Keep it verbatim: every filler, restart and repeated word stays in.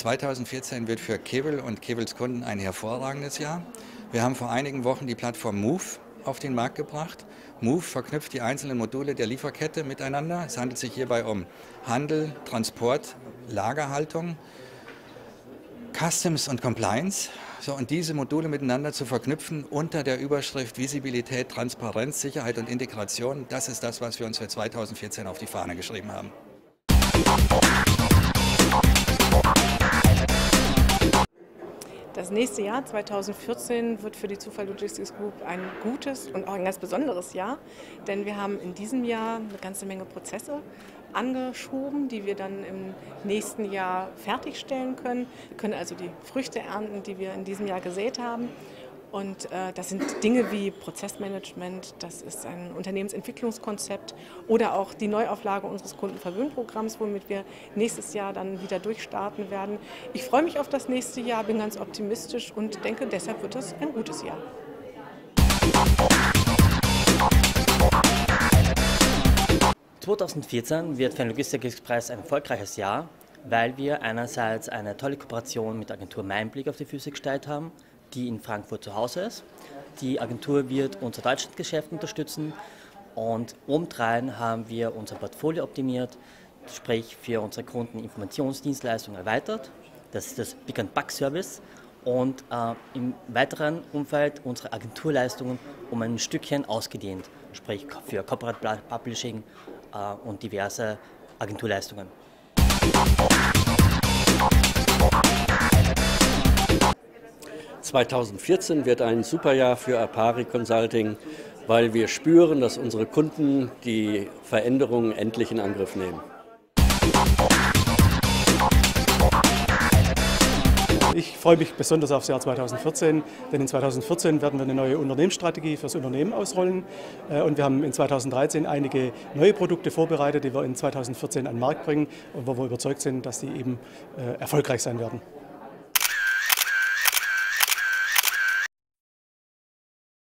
zweitausendvierzehn wird für Kevel und Kevels Kunden ein hervorragendes Jahr. Wir haben vor einigen Wochen die Plattform Move auf den Markt gebracht. Move verknüpft die einzelnen Module der Lieferkette miteinander. Es handelt sich hierbei um Handel, Transport, Lagerhaltung, Customs und Compliance. So, und diese Module miteinander zu verknüpfen unter der Überschrift Visibilität, Transparenz, Sicherheit und Integration, das ist das, was wir uns für zweitausendvierzehn auf die Fahne geschrieben haben. Das nächste Jahr, zweitausendvierzehn, wird für die Zufall Logistics Group ein gutes und auch ein ganz besonderes Jahr, denn wir haben in diesem Jahr eine ganze Menge Prozesse angeschoben, die wir dann im nächsten Jahr fertigstellen können. Wir können also die Früchte ernten, die wir in diesem Jahr gesät haben. Und äh, das sind Dinge wie Prozessmanagement, das ist ein Unternehmensentwicklungskonzept oder auch die Neuauflage unseres Kundenverwöhnprogramms, womit wir nächstes Jahr dann wieder durchstarten werden. Ich freue mich auf das nächste Jahr, bin ganz optimistisch und denke, deshalb wird es ein gutes Jahr. zweitausendvierzehn wird für den Logistikexpress ein erfolgreiches Jahr, weil wir einerseits eine tolle Kooperation mit der Agentur Meinblick auf die Füße gestellt haben, die in Frankfurt zu Hause ist. Die Agentur wird unser Deutschlandgeschäft unterstützen und obendrein haben wir unser Portfolio optimiert, sprich für unsere Kunden Informationsdienstleistungen erweitert. Das ist das Pick and Pack Service und äh, im weiteren Umfeld unsere Agenturleistungen um ein Stückchen ausgedehnt, sprich für Corporate Publishing äh, und diverse Agenturleistungen. zweitausendvierzehn wird ein super Jahr für Apari Consulting, weil wir spüren, dass unsere Kunden die Veränderungen endlich in Angriff nehmen. Ich freue mich besonders aufs Jahr zweitausendvierzehn, denn in zweitausendvierzehn werden wir eine neue Unternehmensstrategie fürs Unternehmen ausrollen und wir haben in zweitausenddreizehn einige neue Produkte vorbereitet, die wir in zweitausendvierzehn an den Markt bringen und wo wir überzeugt sind, dass die eben erfolgreich sein werden.